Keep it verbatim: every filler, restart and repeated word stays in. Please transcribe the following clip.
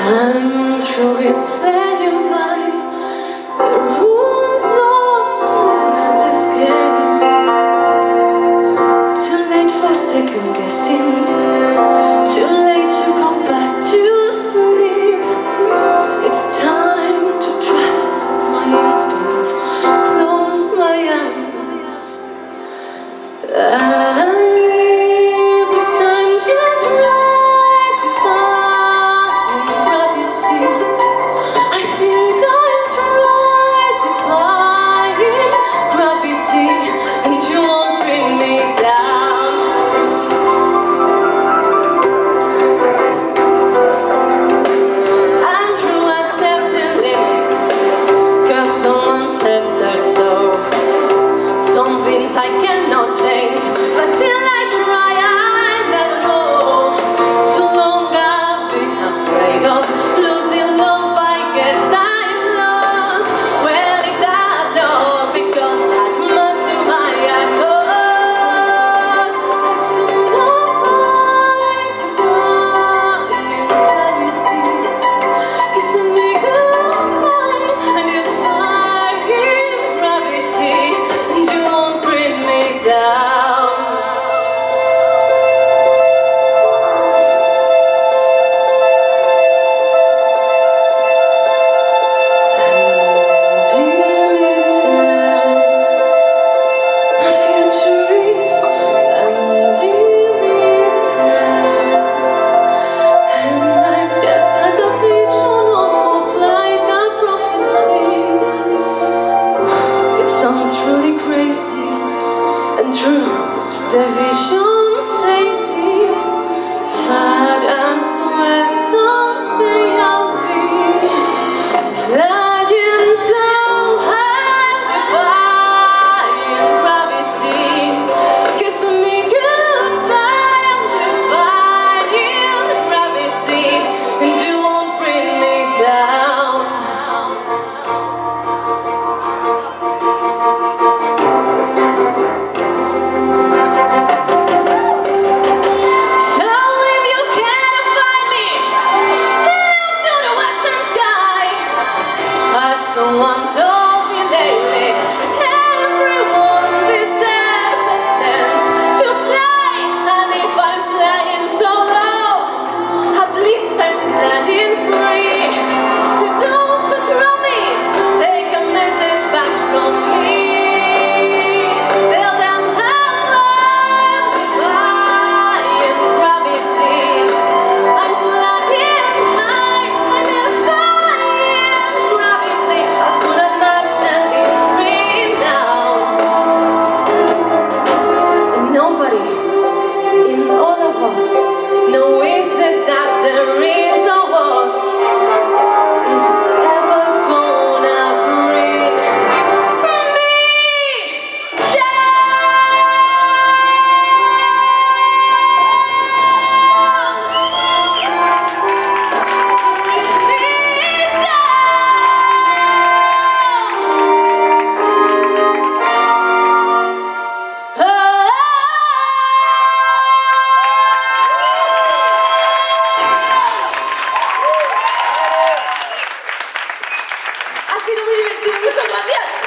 And through it playing by the rules of SONIA's escape. Too late for second guessings, too late to go back to sleep. It's time to trust my instincts, close my eyes. And it's time to try to find gravity. I think I've tried to find gravity, and you won't bring me down. I'm through accepting limits, 'cause someone says they're so. Some things I cannot change, but till I try, I never know. Too long I've been afraid of losing love, I guess I'm lost. Well, if I know, because that must be my accord. I soon won't find the God in gravity. Kissing me goodbye, and if I give gravity, and you won't bring me down. My future is unlimited, and I guess had a vision almost like a prophecy. It sounds truly crazy and true. The vision says if I'd swear someday I'll be flying so high, defying gravity. Kissing me goodbye, I'm defying gravity, and you won't bring me down. So if you can't find me, look to the western sky. As someone told me lately, everyone deserves a chance to fly. And if I'm flying so low, at least I'm flying free. To those who throw me, take a message back from me. Tell them how I'm defying gravity. I'm flying high, I'm defying gravity. As soon as I'm standing free now. And nobody in all of us knows it that there is a was is ever gonna bring me Ha sido muy divertido, muchas gracias.